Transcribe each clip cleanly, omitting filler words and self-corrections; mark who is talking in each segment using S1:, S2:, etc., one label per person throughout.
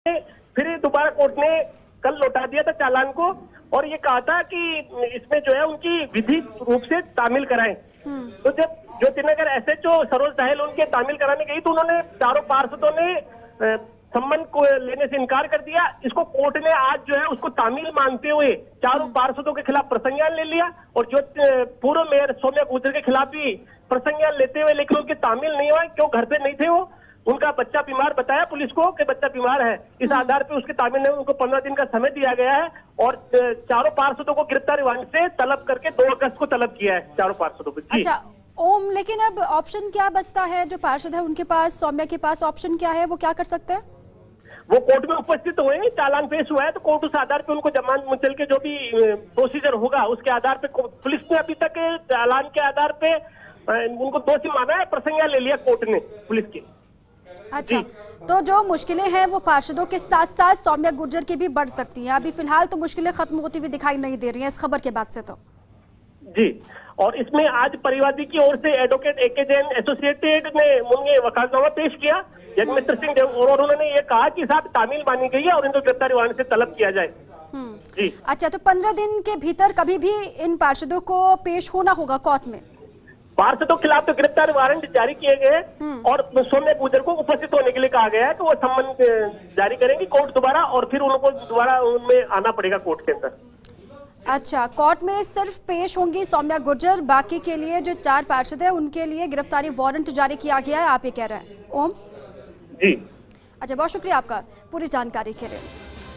S1: फिर दोबारा कोर्ट ने कल लौटा दिया था चालान को और ये कहा था कि इसमें जो है उनकी विधिक रूप से तामील कराएं। तो जब जो श्रीनगर एसएचओ सरोज दहल उनके तामील कराने गई तो उन्होंने चारों पार्षदों ने सम्मन को लेने से इनकार कर दिया। इसको कोर्ट ने आज जो है उसको तामील मानते हुए चारों पार्षदों के खिलाफ प्रसंज्ञान ले लिया और जो पूर्व मेयर सौम्या गुर्जर के खिलाफ भी प्रसंज्ञान लेते हुए, लेकिन उनके तामील नहीं हुआ क्यों, घर पे नहीं थे वो, उनका बच्चा बीमार बताया पुलिस को कि बच्चा बीमार है, इस आधार पे उसके तामील ने उनको 15 दिन का समय दिया गया है और चारों पार्षदों को गिरफ्तारी वारंट से तलब करके 2 अगस्त को तलब किया है चारों पार्षदों को।
S2: अच्छा ओम, लेकिन अब ऑप्शन क्या बचता है? जो पार्षद है उनके पास, सौम्या के पास ऑप्शन क्या है, वो क्या कर सकते हैं?
S1: वो कोर्ट में उपस्थित हुए, चालान पेश हुआ है तो कोर्ट उस आधार पे उनको जमानत मुचल के जो भी प्रोसीजर होगा उसके आधार पे पुलिस ने अभी तक चालान के आधार पे उनको दोषी माना है, प्रसंज्ञान ले लिया कोर्ट ने पुलिस की।
S2: अच्छा, तो जो मुश्किलें हैं वो पार्षदों के साथ साथ सौम्या गुर्जर की भी बढ़ सकती हैं। अभी फिलहाल तो मुश्किलें खत्म होती हुई दिखाई नहीं दे रही हैं इस खबर के बाद से तो।
S1: जी, और इसमें आज परिवादी की ओर से एडवोकेट ए.के. जैन एसोसिएटेड ने उनके वकालतनामा पेश किया जगमित्र सिंह देव और उन्होंने ये कहा कि साहब तामील मानी गई है और इनको गिरफ्तारी वारंट से तलब किया जाए। जी
S2: अच्छा, तो 15 दिन के भीतर कभी भी इन पार्षदों को पेश होना होगा कोर्ट में?
S1: पार्षदों के खिलाफ तो गिरफ्तारी वारंट जारी किए गए और सौम्या गुर्जर को उपस्थित होने के लिए कहा गया है कि वो सम्मन जारी करेंगी कोर्ट दोबारा और फिर उनको दोबारा उनमें आना पड़ेगा कोर्ट के अंदर।
S2: अच्छा, कोर्ट में सिर्फ पेश होंगी सौम्या गुर्जर, बाकी के लिए जो 4 पार्षद है उनके लिए गिरफ्तारी वारंट जारी किया गया है, आप ये कह रहे हैं ओम?
S1: जी
S2: अच्छा, बहुत शुक्रिया आपका पूरी जानकारी के लिए।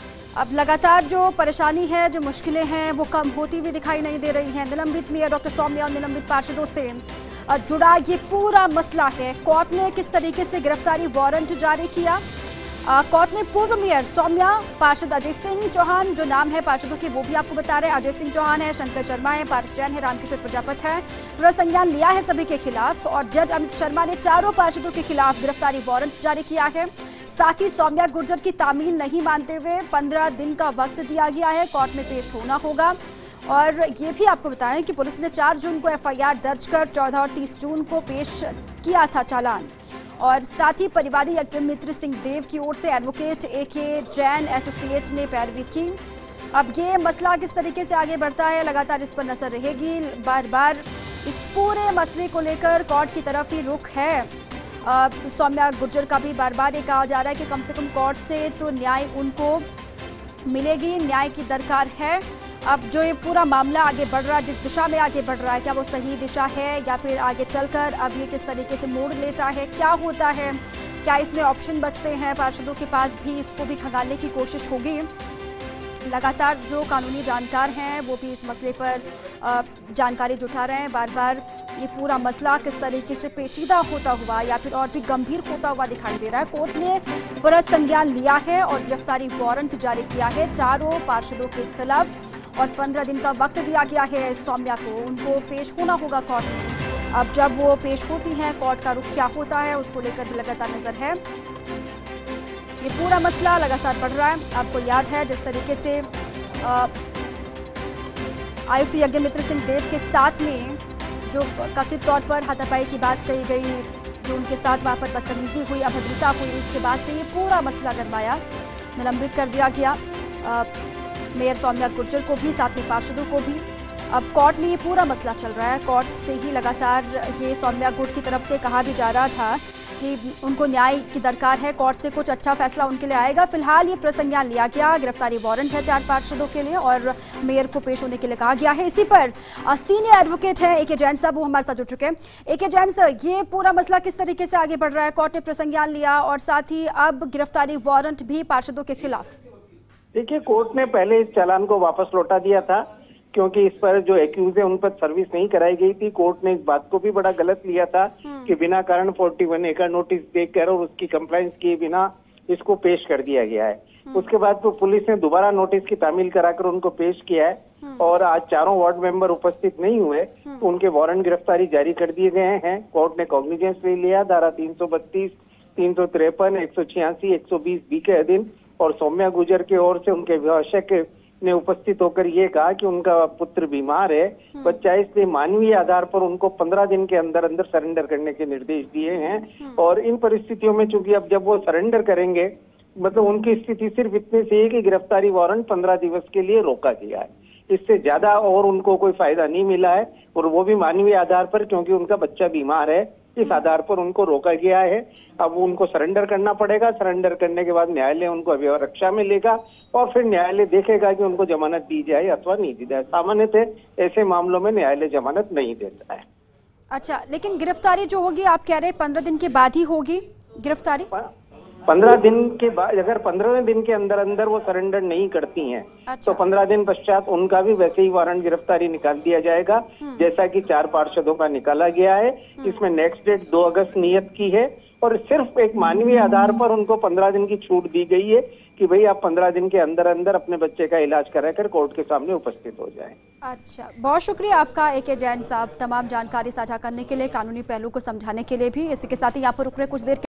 S2: अब लगातार जो परेशानी है, जो मुश्किलें हैं वो कम होती हुई दिखाई नहीं दे रही हैं। निलंबित मेयर डॉक्टर सौम्या और निलंबित पार्षदों से जुड़ा ये पूरा मसला है। कोर्ट ने किस तरीके से गिरफ्तारी वारंट जारी किया? कोर्ट ने पूर्व मेयर सौम्या, पार्षद अजय सिंह चौहान, जो नाम है पार्षदों के वो भी आपको बता रहे हैं, अजय सिंह चौहान है, शंकर शर्मा है, पारस जैन है, रामकिशोर प्रजापत है, पूरा संज्ञान लिया है सभी के खिलाफ और जज अमित शर्मा ने चारों पार्षदों के खिलाफ गिरफ्तारी वारंट जारी किया है। साथ ही सौम्या गुर्जर की तामील नहीं मानते हुए 15 दिन का वक्त दिया गया है, कोर्ट में पेश होना होगा। और ये भी आपको बताएं कि पुलिस ने 4 जून को एफआईआर दर्ज कर 14 और 30 जून को पेश किया था चालान। और साथ ही परिवादी यज्ञमित्र सिंह देव की ओर से एडवोकेट ए.के. जैन एसोसिएट ने पैरवी की। अब ये मसला किस तरीके से आगे बढ़ता है, लगातार इस पर नजर रहेगी। बार बार इस पूरे मसले को लेकर कोर्ट की तरफ ही रुख है। सौम्या गुर्जर का भी बार बार ये कहा जा रहा है कि कम से कम कोर्ट से तो न्याय उनको मिलेगी, न्याय की दरकार है। अब जो ये पूरा मामला आगे बढ़ रहा है, जिस दिशा में आगे बढ़ रहा है, क्या वो सही दिशा है या फिर आगे चलकर अब ये किस तरीके से मोड़ लेता है, क्या होता है, क्या इसमें ऑप्शन बचते हैं पार्षदों के पास भी, इसको भी खंगालने की कोशिश होगी। लगातार जो कानूनी जानकार हैं वो भी इस मसले पर जानकारी जुटा रहे हैं। बार बार ये पूरा मसला किस तरीके से पेचीदा होता हुआ या फिर और भी गंभीर होता हुआ दिखाई दे रहा है। कोर्ट ने पूरा संज्ञान लिया है और गिरफ्तारी वारंट जारी किया है चारों पार्षदों के खिलाफ और 15 दिन का वक्त दिया गया है सौम्या को, उनको पेश होना होगा कोर्ट में। अब जब वो पेश होती हैं, कोर्ट का रुख क्या होता है उसको लेकर भी लगातार नजर है। ये पूरा मसला लगातार बढ़ रहा है। आपको याद है जिस तरीके से आयुक्त यज्ञमित्र सिंह देव के साथ में जो कथित तौर पर हाथापाई की बात कही गई, जो उनके साथ वहाँ पर बदतमीजी हुई, अभद्रता हुई, उसके बाद से ये पूरा मसला गरमाया, निलंबित कर दिया गया मेयर सौम्या गुर्जर को भी, साथ में पार्षदों को भी। अब कोर्ट में ये पूरा मसला चल रहा है। कोर्ट से ही लगातार ये सौम्या गुट की तरफ से कहा भी जा रहा था कि उनको न्याय की दरकार है, कोर्ट से कुछ अच्छा फैसला उनके लिए आएगा। फिलहाल ये प्रसंज्ञान लिया गया, गिरफ्तारी वारंट है 4 पार्षदों के लिए और मेयर को पेश होने के लिए कहा गया है। इसी पर सीनियर एडवोकेट है ए.के. जैन साहब, वो हमारे साथ जुड़ चुके हैं। ए.के. जैन सर, ये पूरा मसला किस तरीके से आगे बढ़ रहा है? कोर्ट ने प्रसंज्ञान लिया और साथ ही अब गिरफ्तारी वारंट भी पार्षदों के खिलाफ।
S3: देखिए, कोर्ट ने पहले इस चालान को वापस लौटा दिया था क्योंकि इस पर जो एक्यूज है उन पर सर्विस नहीं कराई गई थी। कोर्ट ने इस बात को भी बड़ा गलत लिया था कि बिना कारण 41A का नोटिस देकर और उसकी कंप्लायंस किए बिना इसको पेश कर दिया गया है। उसके बाद तो पुलिस ने दोबारा नोटिस की तामील कराकर उनको पेश किया है और आज चारों वार्ड मेंबर उपस्थित नहीं हुए तो उनके वारंट गिरफ्तारी जारी कर दिए गए हैं। कोर्ट ने कॉग्निजेंस ले लिया धारा 332, 353, 186, 120 बी के अधीन और सौम्या गुर्जर की ओर से उनके अभिभाषक ने उपस्थित होकर ये कहा कि उनका पुत्र बीमार है, बच्चा, इसलिए मानवीय आधार पर उनको 15 दिन के अंदर अंदर सरेंडर करने के निर्देश दिए हैं। और इन परिस्थितियों में चूंकि अब जब वो सरेंडर करेंगे मतलब उनकी स्थिति सिर्फ इतनी सी है कि गिरफ्तारी वारंट 15 दिवस के लिए रोका गया है। इससे ज्यादा और उनको कोई फायदा नहीं मिला है, और वो भी मानवीय आधार पर, क्योंकि उनका बच्चा बीमार है, इस आधार पर उनको रोका गया है। अब उनको सरेंडर करना पड़ेगा। सरेंडर करने के बाद न्यायालय उनको अभिरक्षा में लेगा और फिर न्यायालय देखेगा कि उनको जमानत दी जाए अथवा नहीं दी जाए। सामान्यतः ऐसे मामलों में न्यायालय जमानत नहीं देता है।
S2: अच्छा, लेकिन गिरफ्तारी जो होगी आप कह रहे हैं 15 दिन के बाद ही होगी गिरफ्तारी?
S3: 15 दिन के बाद, अगर 15 दिन के अंदर अंदर वो सरेंडर नहीं करती हैं,
S2: अच्छा।
S3: तो 15 दिन पश्चात उनका भी वैसे ही वारंट गिरफ्तारी निकाल दिया जाएगा, जैसा कि 4 पार्षदों का निकाला गया है। इसमें नेक्स्ट डेट 2 अगस्त नियत की है, और सिर्फ एक मानवीय आधार पर उनको 15 दिन की छूट दी गई है कि भाई आप 15 दिन के अंदर अंदर अपने बच्चे का इलाज कराकर कोर्ट के सामने उपस्थित हो जाएं। अच्छा,
S2: बहुत शुक्रिया आपका AK जैन साहब, तमाम जानकारी साझा करने के लिए, कानूनी पहलू को समझाने के लिए भी। इसी के साथ ही यहाँ पर रुक रहे कुछ देर